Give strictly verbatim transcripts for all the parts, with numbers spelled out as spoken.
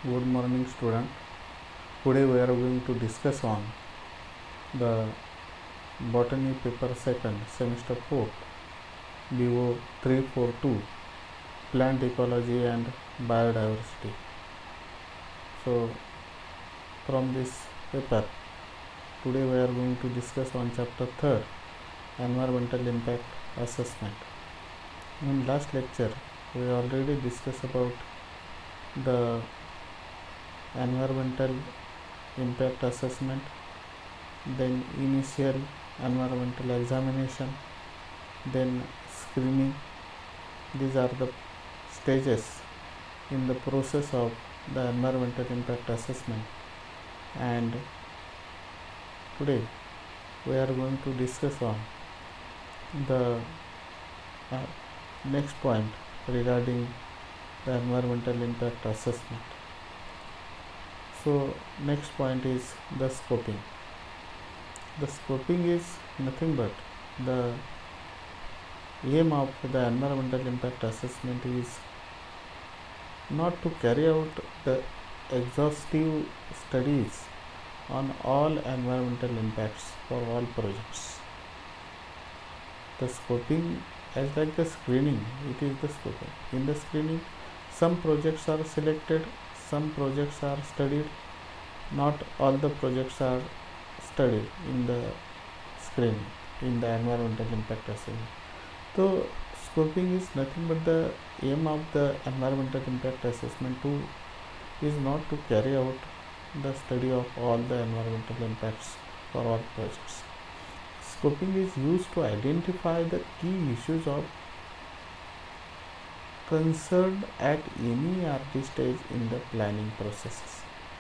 Good morning, student. Today we are going to discuss on the botany paper second semester four B O three forty-two plant ecology and biodiversity. So from this paper today we are going to discuss on chapter third environmental impact assessment. In last lecture we already discussed about the environmental impact assessment, then initial environmental examination, then screening. These are the stages in the process of the environmental impact assessment, and today we are going to discuss on the uh, next point regarding the environmental impact assessment. So next point is the scoping. The scoping is nothing but the aim of the environmental impact assessment is not to carry out the exhaustive studies on all environmental impacts for all projects. The scoping, as like the screening, it is the scoping. In the screening, some projects are selected, some projects are studied, not all the projects are studied in the screening, in the environmental impact assessment. So scoping is nothing but the aim of the environmental impact assessment to is not to carry out the study of all the environmental impacts for all projects. Scoping is used to identify the key issues of concern at any early stage in the planning processes.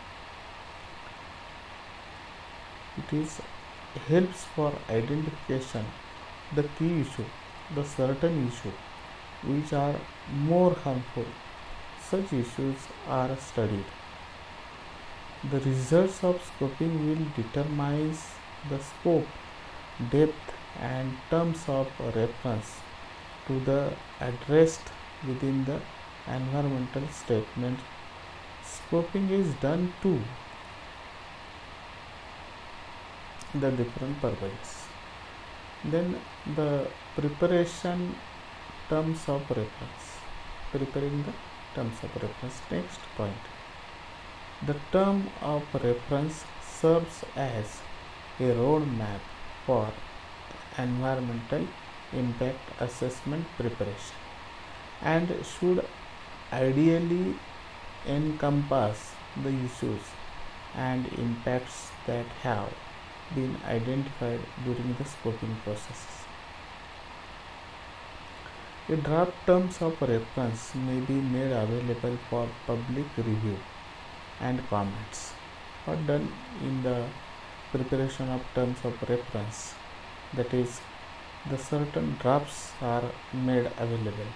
It is helps for identification the key issue, the certain issue which are more harmful. Such issues are studied. The results of scoping will determine the scope, depth and terms of reference to the addressed within the environmental statement. Scoping is done to the different purposes. Then the preparation terms of reference. Preparing the terms of reference. Next point. The term of reference serves as a roadmap for environmental impact assessment preparation and should ideally encompass the issues and impacts that have been identified during the scoping processes. A draft terms of reference may be made available for public review and comments. What done in the preparation of terms of reference? That is, the certain drafts are made available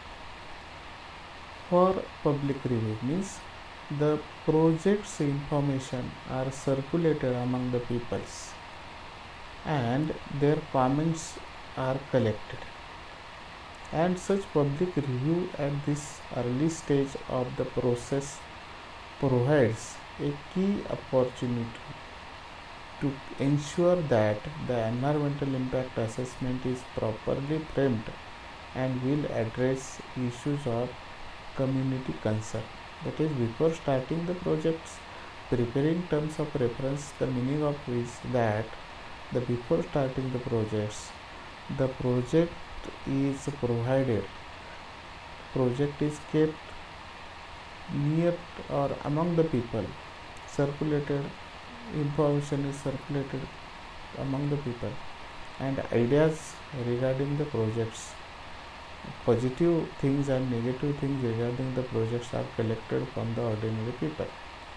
for public review, means the project's information are circulated among the peoples and their comments are collected, and such public review at this early stage of the process provides a key opportunity to ensure that the environmental impact assessment is properly framed and will address issues of community concern. That is, before starting the projects, preparing terms of reference, the meaning of is that the before starting the projects, the project is provided, project is kept near or among the people, circulated, information is circulated among the people, and ideas regarding the projects, positive things and negative things regarding the projects are collected from the ordinary people.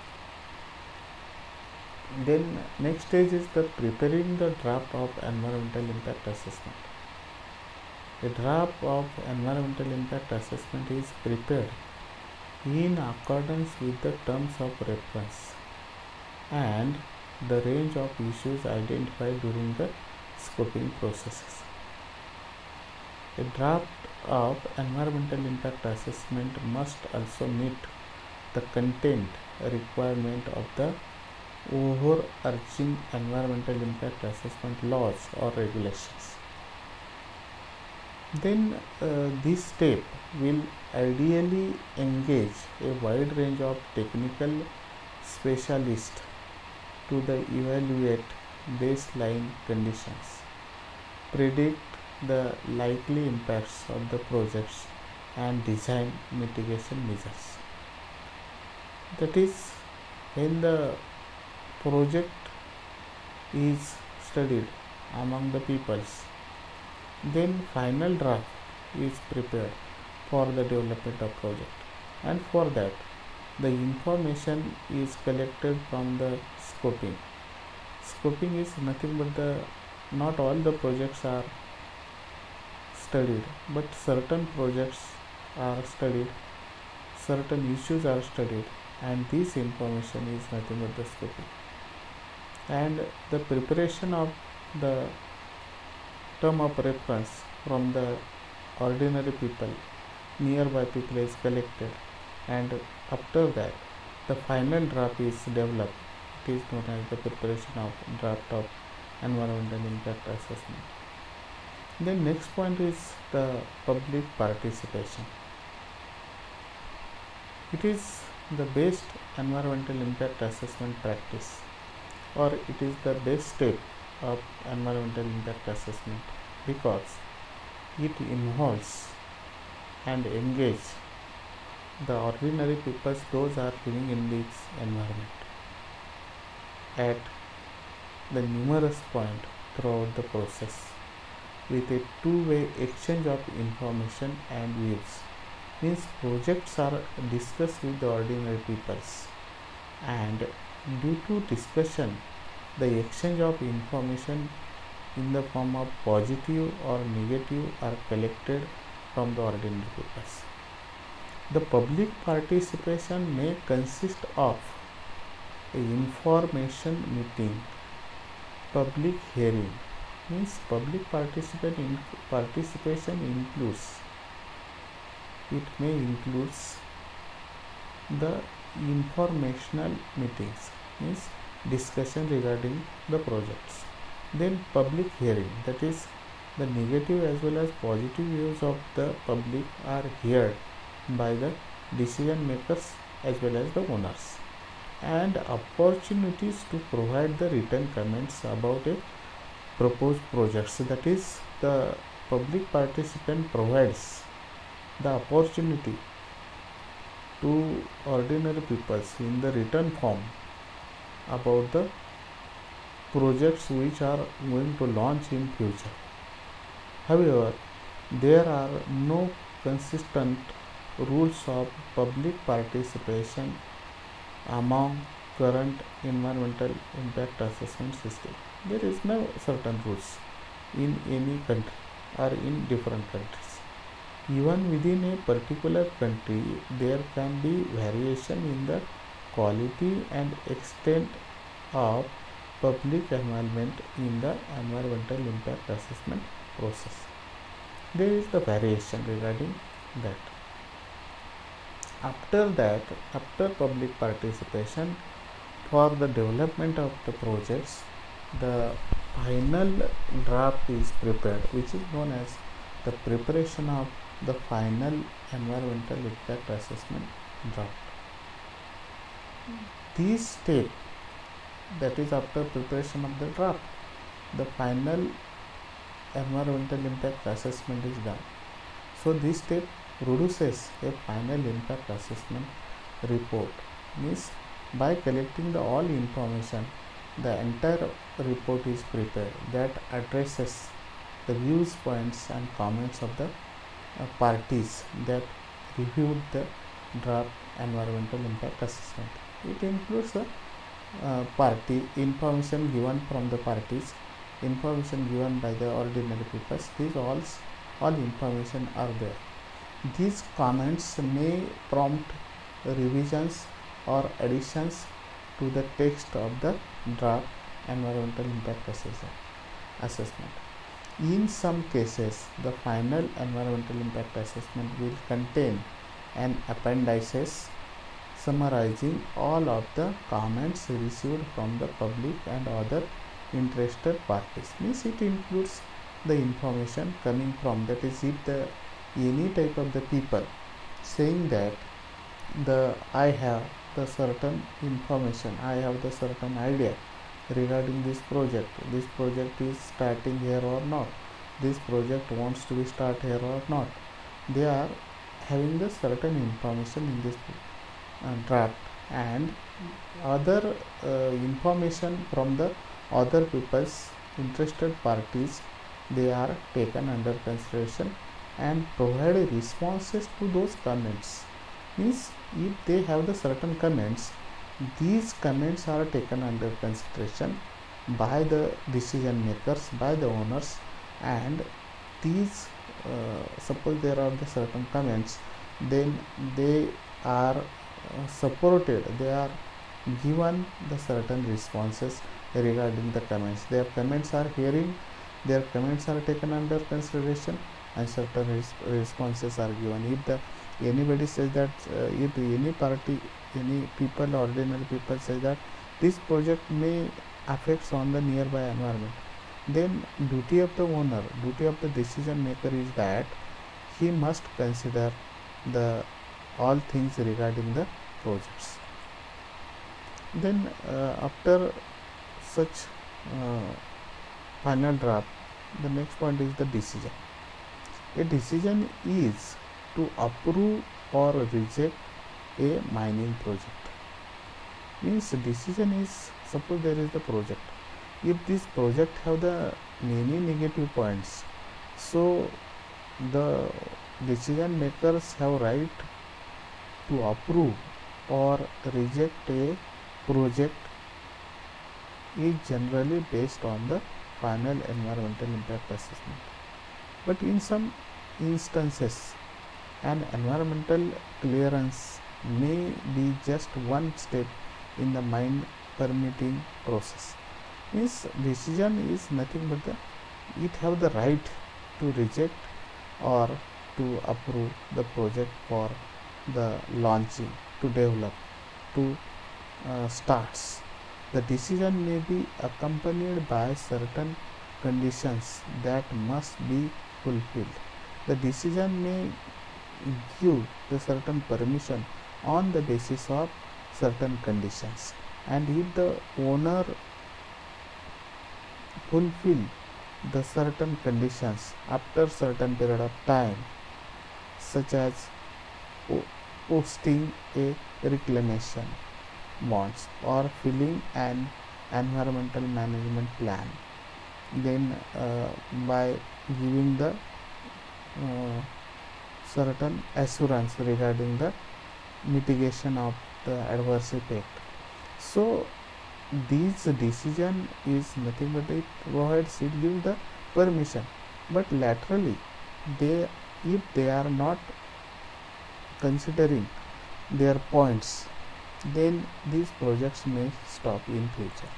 Then next stage is the preparing the draft of environmental impact assessment. A draft of environmental impact assessment is prepared in accordance with the terms of reference and the range of issues identified during the scoping processes. A draft of environmental impact assessment must also meet the content requirement of the overarching environmental impact assessment laws or regulations. Then uh, this step will ideally engage a wide range of technical specialists to the evaluate baseline conditions, predict the likely impacts of the projects and design mitigation measures. That is, when the project is studied among the peoples, then final draft is prepared for the development of project, and for that the information is collected from the scoping. Scoping is nothing but the not all the projects are studied, but certain projects are studied, certain issues are studied, and this information is nothing but the scoping. And the preparation of the term of reference from the ordinary people, nearby people is collected, and after that the final draft is developed. It is known as the preparation of draft of environmental impact assessment. The next point is the public participation. It is the best environmental impact assessment practice, or it is the best step of environmental impact assessment, because it involves and engage the ordinary people, those are living in this environment, at the numerous point throughout the process, with a two-way exchange of information and views. Means projects are discussed with the ordinary peoples, and due to discussion the exchange of information in the form of positive or negative are collected from the ordinary peoples. The public participation may consist of a information meeting, public hearing. Means public participation participation includes, it may includes the informational meetings, means discussion regarding the projects. Then public hearing, that is the negative as well as positive views of the public are heard by the decision makers as well as the owners, and opportunities to provide the written comments about a proposed projects. That is, the public participant provides the opportunity to ordinary peoples in the written form about the projects which are going to launch in future. However, there are no consistent rules of public participation among current environmental impact assessment system. There is no certain rules in any country or in different countries. Even within a particular country, there can be variation in the quality and extent of public involvement in the environmental impact assessment process. There is the variation regarding that. After that, after public participation for the development of the projects, the final draft is prepared, which is known as the preparation of the final environmental impact assessment draft. This step, that is after preparation of the draft, the final environmental impact assessment is done. So this step produces a final impact assessment report. Means by collecting the all information, the entire report is prepared that addresses the views, points and comments of the uh, parties that reviewed the draft environmental impact assessment. It includes the uh, party information given from the parties, information given by the ordinary people. These all all information are there. These comments may prompt revisions or additions to the text of the draft environmental impact assessment. In some cases, the final environmental impact assessment will contain an appendices summarizing all of the comments received from the public and other interested parties. Means it includes the information coming from, that is, if the any type of the people saying that the I have the certain information, I have the certain idea regarding this project, this project is starting here or not, this project wants to be start here or not, they are having the certain information in this uh, draft, and other uh, information from the other people's interested parties, they are taken under consideration and provide responses to those comments. Means if they have the certain comments, these comments are taken under consideration by the decision makers, by the owners, and these uh, suppose there are the certain comments, then they are uh, supported, they are given the certain responses regarding the comments. Their comments are hearing, their comments are taken under consideration, and certain res responses are given. If the anybody says that uh, if any party, any people, ordinary people say that this project may affects on the nearby environment, then duty of the owner, duty of the decision maker is that he must consider the all things regarding the projects. Then uh, after such uh, final draft, the next point is the decision. A decision is to approve or reject a mining project. Means decision is, suppose there is the project, if this project have the many negative points, so the decision makers have right to approve or reject a project is generally based on the final environmental impact assessment. But in some instances, an environmental clearance may be just one step in the mine permitting process. Means decision is nothing but the, it have the right to reject or to approve the project for the launching, to develop, to uh, starts. The decision may be accompanied by certain conditions that must be fulfilled. The decision may give the certain permission on the basis of certain conditions, and if the owner fulfill the certain conditions after certain period of time, such as posting a reclamation bonds or filling an environmental management plan, then uh, by giving the uh, certain assurance regarding the mitigation of the adverse effect. So this decision is nothing but it provides, it gives the permission, but laterally they, if they are not considering their points, then these projects may stop in future.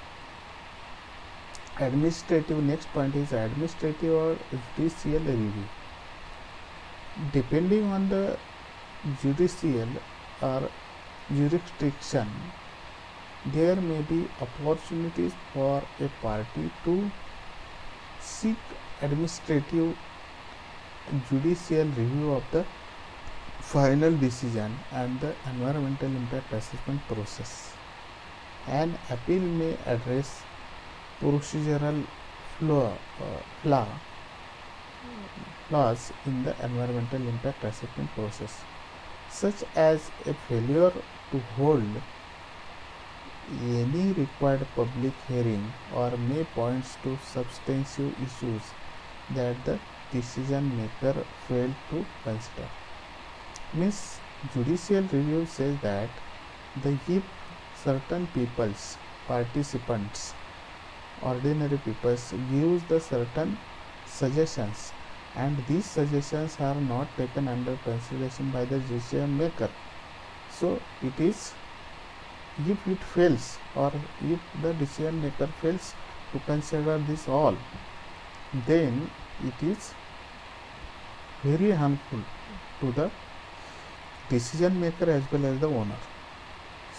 Administrative, next point is administrative or judicial review. Depending on the judicial or jurisdiction, there may be opportunities for a party to seek administrative judicial review of the final decision and the environmental impact assessment process. An appeal may address procedural flaw, uh, flaw, flaws in the environmental impact assessment process, such as a failure to hold any required public hearing, or may points to substantive issues that the decision maker failed to consider. Means judicial review says that the if certain peoples, participants, ordinary peoples gives the certain suggestions, and these suggestions are not taken under consideration by the decision maker, so it is, if it fails or if the decision maker fails to consider this all, then it is very harmful to the decision maker as well as the owner.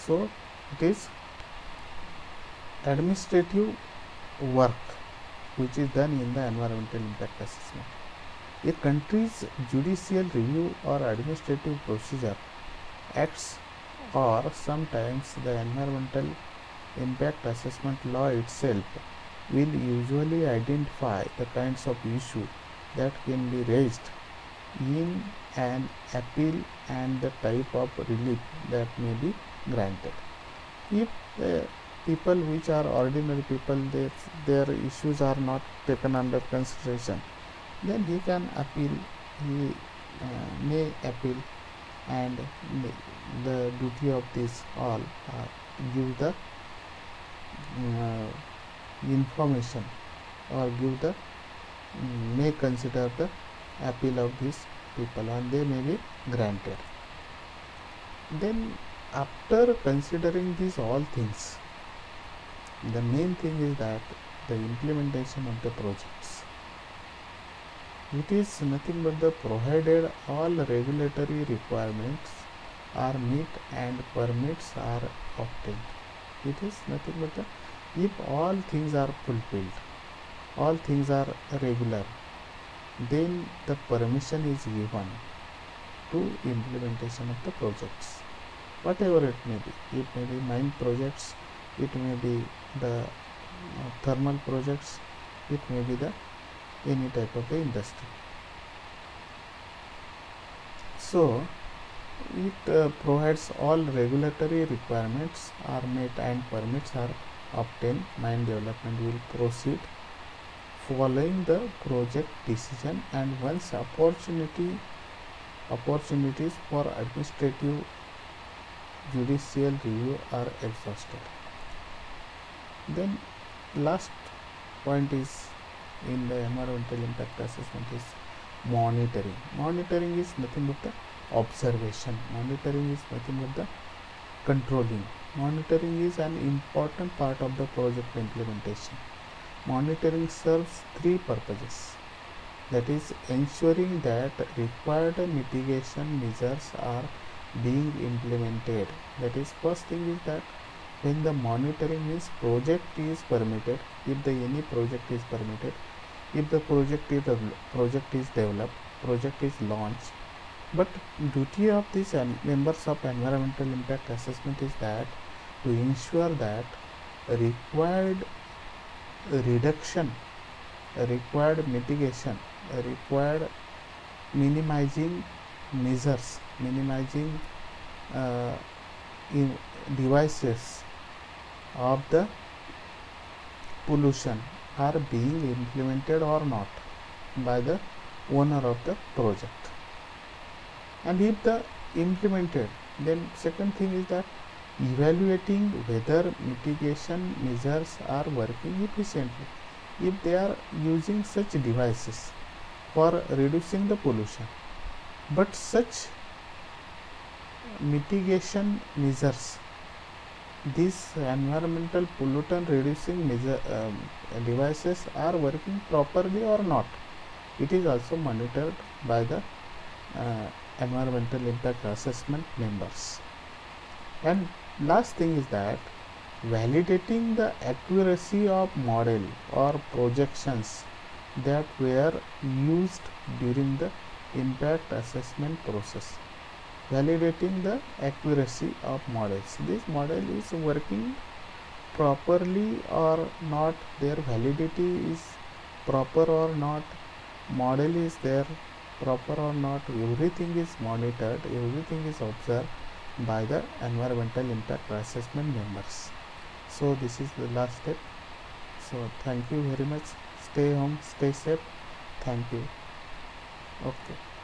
So it is administrative work which is done in the environmental impact assessment. A country's judicial review or administrative procedure acts, or sometimes the environmental impact assessment law itself will usually identify the kinds of issue that can be raised in an appeal and the type of relief that may be granted. If the people which are ordinary people, their, their issues are not taken under consideration, then he can appeal, he uh, may appeal, and the duty of this all uh, give the uh, information or give the um, may consider the appeal of these people and they may be granted. Then after considering these all things, the main thing is that the implementation of the projects. It is nothing but the provided all regulatory requirements are met and permits are obtained. It is nothing but the, if all things are fulfilled, all things are regular, then the permission is given to implementation of the projects, whatever it may be. It may be mine projects, it may be the uh, thermal projects, it may be the any type of the industry. So it uh, provides all regulatory requirements are met and permits are obtained. Mine development will proceed following the project decision, and once opportunity opportunities for administrative judicial review are exhausted. Then last point is in the environmental impact assessment is monitoring. Monitoring is nothing but the observation. Monitoring is nothing but the controlling. Monitoring is an important part of the project implementation. Monitoring serves three purposes. That is, ensuring that required mitigation measures are being implemented. That is, first thing is that when the monitoring means project is permitted, if the any project is permitted, if the project is project is developed, project is launched. But duty of these members of environmental impact assessment is that to ensure that required reduction, required mitigation, required minimizing measures, minimizing uh, in devices of the pollution are being implemented or not by the owner of the project. And if the implemented, then second thing is that evaluating whether mitigation measures are working efficiently. If they are using such devices for reducing the pollution, but such mitigation measures, these environmental pollutant reducing measure, um, devices are working properly or not, it is also monitored by the uh, environmental impact assessment members. And last thing is that validating the accuracy of model or projections that were used during the impact assessment process. Validating the accuracy of models. This model is working properly or not, their validity is proper or not, model is there proper or not, everything is monitored, everything is observed by the environmental impact assessment members. So this is the last step. So thank you very much. Stay home, stay safe. Thank you. Okay.